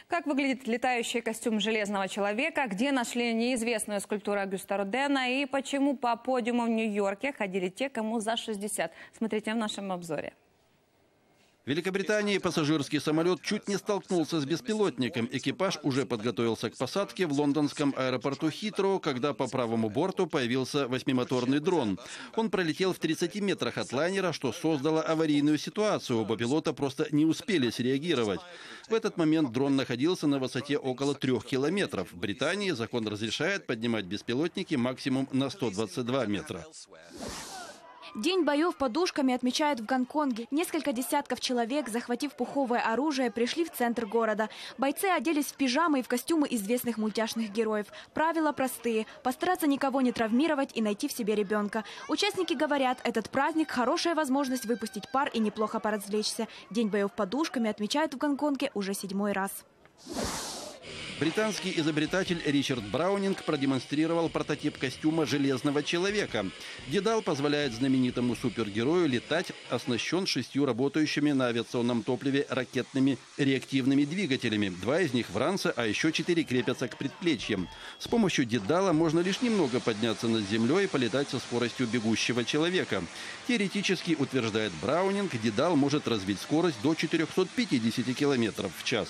Как выглядит летающий костюм Железного человека, где нашли неизвестную скульптуру Огюста Родена и почему по подиуму в Нью-Йорке ходили те, кому за 60. Смотрите в нашем обзоре. В Великобритании пассажирский самолет чуть не столкнулся с беспилотником. Экипаж уже подготовился к посадке в лондонском аэропорту Хитроу, когда по правому борту появился восьмимоторный дрон. Он пролетел в 30 метрах от лайнера, что создало аварийную ситуацию. Оба пилота просто не успели среагировать. В этот момент дрон находился на высоте около 3 километров. В Британии закон разрешает поднимать беспилотники максимум на 122 метра. День боев подушками отмечают в Гонконге. Несколько десятков человек, захватив пуховое оружие, пришли в центр города. Бойцы оделись в пижамы и в костюмы известных мультяшных героев. Правила простые – постараться никого не травмировать и найти в себе ребенка. Участники говорят, этот праздник – хорошая возможность выпустить пар и неплохо поразвлечься. День боев подушками отмечают в Гонконге уже 7-й раз. Британский изобретатель Ричард Браунинг продемонстрировал прототип костюма Железного человека. Дедал позволяет знаменитому супергерою летать, оснащен 6 работающими на авиационном топливе ракетными реактивными двигателями. 2 из них в ранце, а еще 4 крепятся к предплечьям. С помощью дедала можно лишь немного подняться над землей и полетать со скоростью бегущего человека. Теоретически, утверждает Браунинг, дедал может развить скорость до 450 км в час.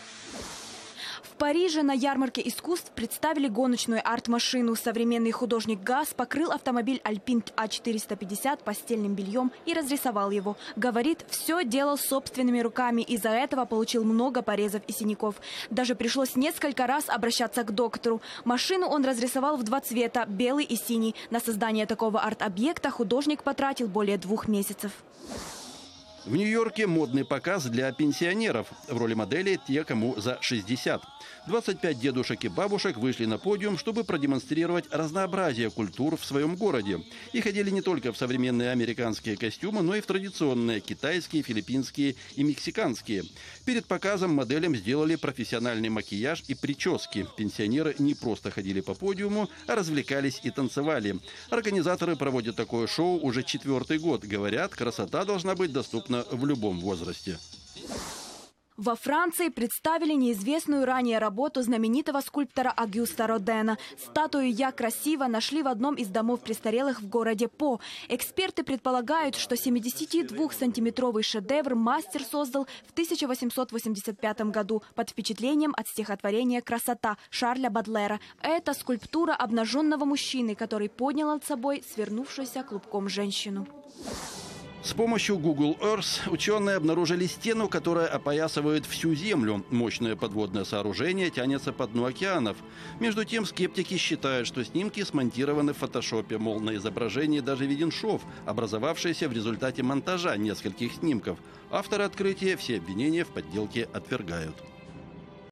В Париже на ярмарке искусств представили гоночную арт-машину. Современный художник Гас покрыл автомобиль Alpine A450 постельным бельем и разрисовал его. Говорит, все делал собственными руками, из-за этого получил много порезов и синяков. Даже пришлось несколько раз обращаться к доктору. Машину он разрисовал в 2 цвета – белый и синий. На создание такого арт-объекта художник потратил более 2 месяцев. В Нью-Йорке модный показ для пенсионеров. В роли моделей те, кому за 60. 25 дедушек и бабушек вышли на подиум, чтобы продемонстрировать разнообразие культур в своем городе. И ходили не только в современные американские костюмы, но и в традиционные китайские, филиппинские и мексиканские. Перед показом моделям сделали профессиональный макияж и прически. Пенсионеры не просто ходили по подиуму, а развлекались и танцевали. Организаторы проводят такое шоу уже 4-й год. Говорят, красота должна быть доступна в любом возрасте. Во Франции представили неизвестную ранее работу знаменитого скульптора Огюста Родена. Статую «Я красива» нашли в одном из домов престарелых в городе По. Эксперты предполагают, что 72-сантиметровый шедевр мастер создал в 1885 году под впечатлением от стихотворения «Красота» Шарля Бадлера. Это скульптура обнаженного мужчины, который поднял над собой свернувшуюся клубком женщину. С помощью Google Earth ученые обнаружили стену, которая опоясывает всю Землю. Мощное подводное сооружение тянется по дну океанов. Между тем, скептики считают, что снимки смонтированы в фотошопе. Мол, на изображении даже виден шов, образовавшийся в результате монтажа нескольких снимков. Авторы открытия все обвинения в подделке отвергают.